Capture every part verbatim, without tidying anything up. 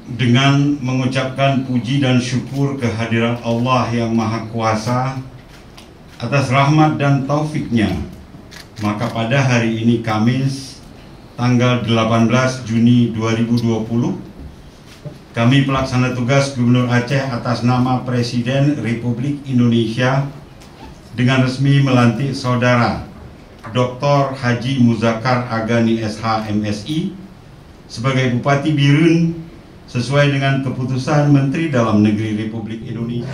dengan mengucapkan puji dan syukur kehadirat Allah yang Maha Kuasa atas rahmat dan taufiknya, maka pada hari ini Kamis tanggal delapan belas Juni dua ribu dua puluh, kami pelaksana tugas Gubernur Aceh atas nama Presiden Republik Indonesia dengan resmi melantik Saudara Doktor Haji Muzakar Agani S H M Si sebagai Bupati Birun sesuai dengan keputusan Menteri Dalam Negeri Republik Indonesia.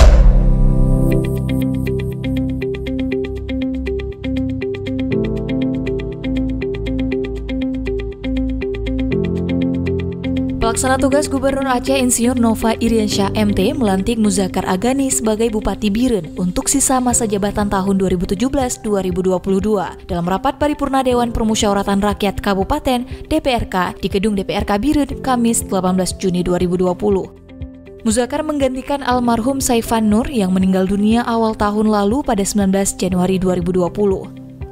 Pelaksana tugas Gubernur Aceh Insinyur Nova Iriansyah M T melantik Muzakar Agani sebagai Bupati Birun untuk sisa masa jabatan tahun dua ribu tujuh belas sampai dua ribu dua puluh dua dalam rapat paripurna Dewan Permusyawaratan Rakyat Kabupaten D P R K di Gedung D P R K Birun Kamis delapan belas Juni dua ribu dua puluh. Muzakar menggantikan almarhum Saifan Nur yang meninggal dunia awal tahun lalu pada sembilan belas Januari dua ribu dua puluh.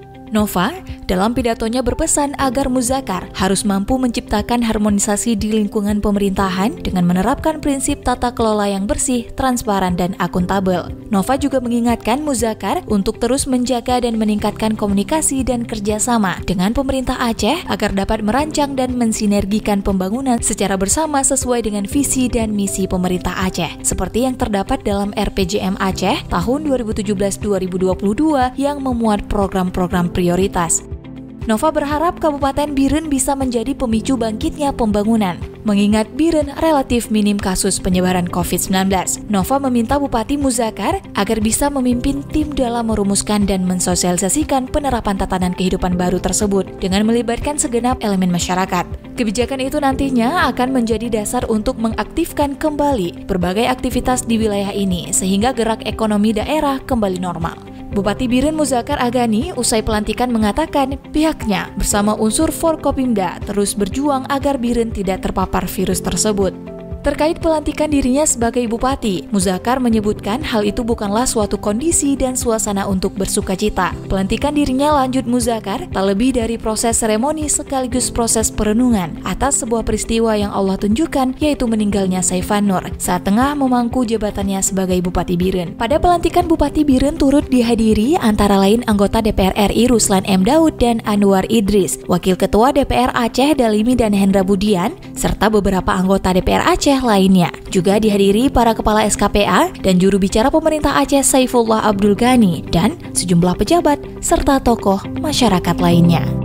Nova dalam pidatonya berpesan agar Muzakar harus mampu menciptakan harmonisasi di lingkungan pemerintahan dengan menerapkan prinsip tata kelola yang bersih, transparan, dan akuntabel. Nova juga mengingatkan Muzakar untuk terus menjaga dan meningkatkan komunikasi dan kerjasama dengan pemerintah Aceh agar dapat merancang dan mensinergikan pembangunan secara bersama sesuai dengan visi dan misi pemerintah Aceh, seperti yang terdapat dalam R P J M Aceh tahun dua ribu tujuh belas sampai dua ribu dua puluh dua yang memuat program-program prioritas. Nova berharap Kabupaten Birun bisa menjadi pemicu bangkitnya pembangunan. Mengingat Birun relatif minim kasus penyebaran covid sembilan belas, Nova meminta Bupati Muzakar agar bisa memimpin tim dalam merumuskan dan mensosialisasikan penerapan tatanan kehidupan baru tersebut dengan melibatkan segenap elemen masyarakat. Kebijakan itu nantinya akan menjadi dasar untuk mengaktifkan kembali berbagai aktivitas di wilayah ini sehingga gerak ekonomi daerah kembali normal. Bupati Birun Muzakar Agani usai pelantikan mengatakan pihaknya bersama unsur Forkopimda terus berjuang agar Birun tidak terpapar virus tersebut. Terkait pelantikan dirinya sebagai bupati, Muzakar menyebutkan hal itu bukanlah suatu kondisi dan suasana untuk bersukacita. Pelantikan dirinya, lanjut Muzakar, tak lebih dari proses seremoni sekaligus proses perenungan atas sebuah peristiwa yang Allah tunjukkan, yaitu meninggalnya Saifan Nur saat tengah memangku jabatannya sebagai Bupati Birun. Pada pelantikan Bupati Birun turut dihadiri antara lain anggota D P R R I Ruslan M. Daud dan Anwar Idris, Wakil Ketua D P R Aceh Dalimi dan Hendra Budian, serta beberapa anggota D P R Aceh lainnya. Juga dihadiri para kepala S K P A dan juru bicara pemerintah Aceh Saifullah Abdul Ghani dan sejumlah pejabat serta tokoh masyarakat lainnya.